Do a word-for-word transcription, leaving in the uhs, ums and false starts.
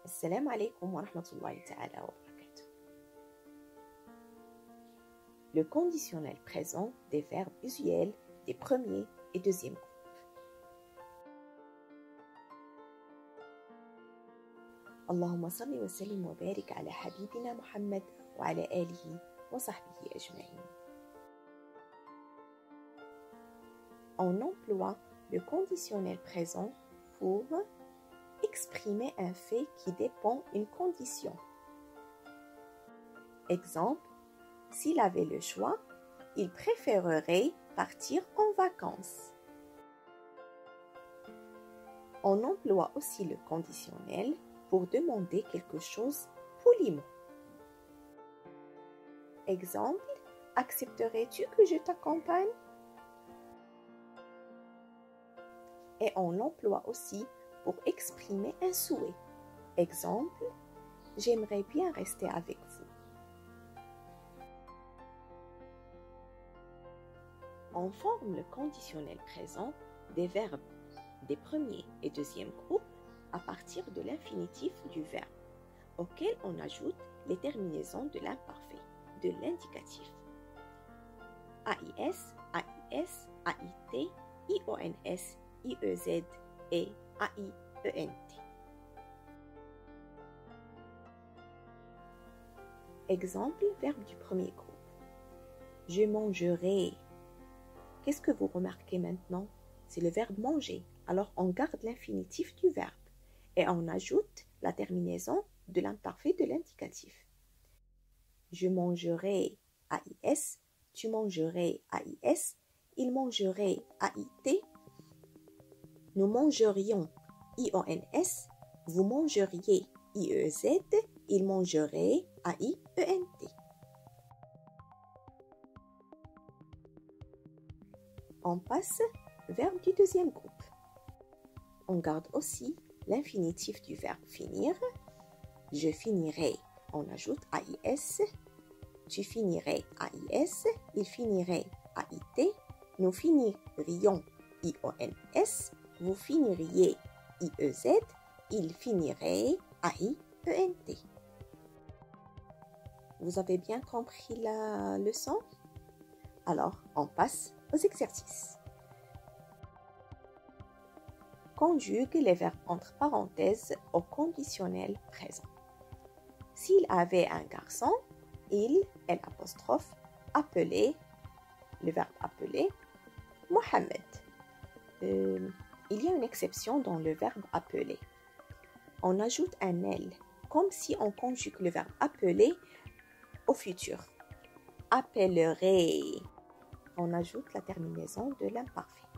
Assalamu alaikum wa rahmatullahi ta'ala wa barakatuh. Le conditionnel présent des verbes usuels des premiers et deuxièmes groupes. Allahumma salli wa sallim wa barik ala habibina Muhammad wa ala alihi wa sahbihi ajma'in. On emploie le conditionnel présent pour exprimer un fait qui dépend d'une condition. Exemple, s'il avait le choix, il préférerait partir en vacances. On emploie aussi le conditionnel pour demander quelque chose poliment. Exemple, accepterais-tu que je t'accompagne? Et on l'emploie aussi pour exprimer un souhait. Exemple, j'aimerais bien rester avec vous. On forme le conditionnel présent des verbes des premiers et deuxième groupes à partir de l'infinitif du verbe, auquel on ajoute les terminaisons de l'imparfait, de l'indicatif. A I S, A I S, A I T, I O N S, I E Z et A I E N T. Exemple, verbe du premier groupe. Je mangerai. Qu'est-ce que vous remarquez maintenant? C'est le verbe manger. Alors on garde l'infinitif du verbe et on ajoute la terminaison de l'imparfait de l'indicatif. Je mangerai A I S, tu mangerais A I S, il mangerait A I T, nous mangerions I O N S, vous mangeriez I E Z, il mangerait A I E N T. On passe verbe du deuxième groupe. On garde aussi l'infinitif du verbe finir. Je finirai, on ajoute A I S. Tu finirais A I S, il finirait A I T. Nous finirions I O N S. Vous finiriez I E Z, il finirait A I E N T. Vous avez bien compris la leçon? Alors, on passe aux exercices. Conjugue les verbes entre parenthèses au conditionnel présent. S'il avait un garçon, il, L apostrophe, appelait, le verbe appeler, Mohamed. Euh, il y a une exception dans le verbe appeler. On ajoute un L, comme si on conjugue le verbe appeler au futur. Appellerait. On ajoute la terminaison de l'imparfait.